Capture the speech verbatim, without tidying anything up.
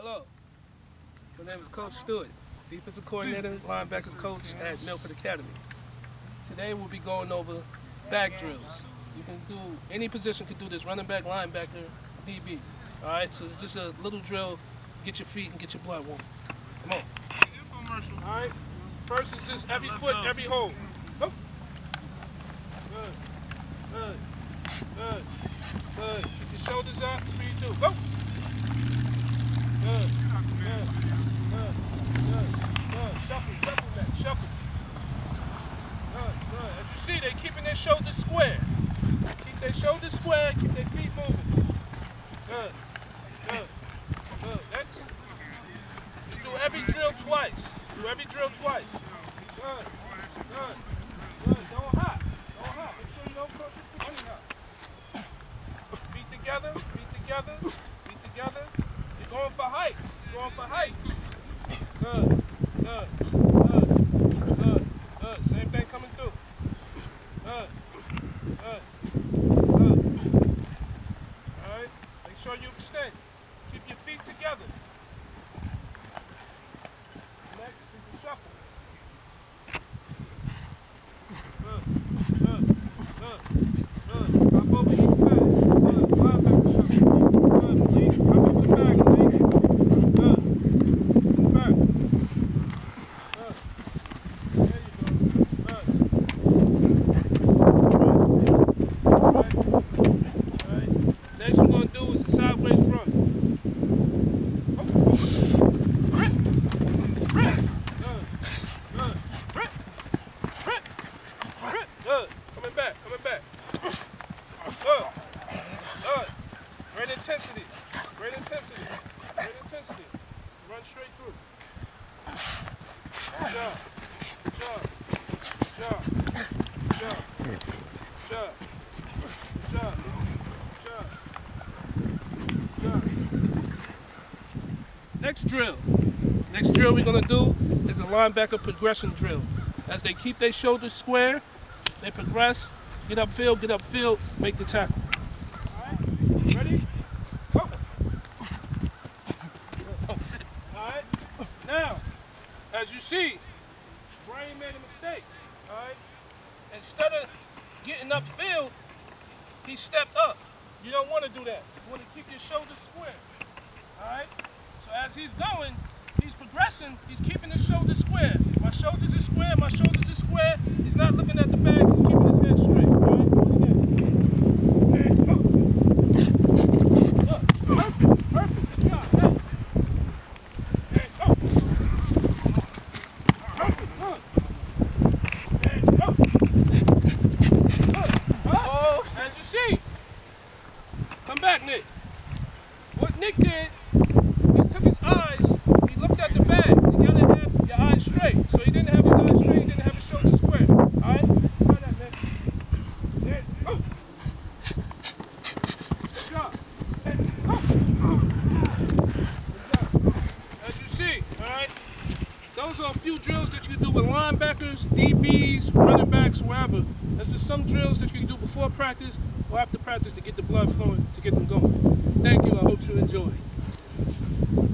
Hello, my name is Coach Stewart, Defensive Coordinator, Linebackers Coach at Milford Academy. Today we'll be going over back drills. You can do, any position can do this, running back, linebacker, D B. Alright, so it's just a little drill, get your feet and get your blood warm. Come on. Alright, first is just every foot, every hold. Go. Good, good, good, good. Keep your shoulders up, speed two, go. Good, good, good, good, good. Shuffle, shuffle that, shuffle. Good, good. As you see, they're keeping their shoulders square. Keep their shoulders square, keep their feet moving. Good, good, good. Next. You do every drill twice. Do every drill twice. Good, good, good. Don't hop, don't hop. Make sure you don't push it too much out. Feet together, feet together, feet together. You're going for height. You're going for height. Good, good, good, good, good. Same thing coming through. Good, good, good. All right. Make sure you extend. Keep your feet together. Next is the shuffle. Good, good, good, good. Hop over each pad. Good. Linebacker shuffle. Good. Please. Hop over the bag, please. Good. Back. Good. There you go. Good. All right. All right. Next we're going to do is the sideways run. Oh. Rip. Rip. Good. Good. Rip. Rip. Rip. Good. Coming back. Coming back. Good. Good. Great intensity. Great intensity. Great intensity. Run straight through. Good job. Good job. Good job. Good job. Good job. Good job. Good job. Good job. Next drill. Next drill we're going to do is a linebacker progression drill. As they keep their shoulders square, they progress, get upfield, get upfield, make the tackle. Alright, ready? Go! Alright, now, as you see, Brian made a mistake. Alright, instead of getting upfield, he stepped up. You don't want to do that. You want to keep your shoulders square. Alright, so as he's going, he's progressing, he's keeping his shoulders square. My shoulders are square, my shoulders are square. He's not looking at the bag, he's keeping his head straight. All right? Say, go. Look, perfect, perfect. Good job. Now. Say, go. Perfect, good. Say, go. Good. Oh, as you see. Come back, Nick. What Nick did, he took his eyes, he looked at the bag. You gotta have your eyes straight. So he didn't have his eyes straight, he didn't have his shoulders square. Alright? Try that, man. There, go. Good job. There, go. Good job. As you see, alright? Those are a few drills that you can do with linebackers, D Bs, running backs, wherever. There's just some drills that you can do before practice or after practice to get the blood flowing, to get them going. Thank you. I hope you enjoy.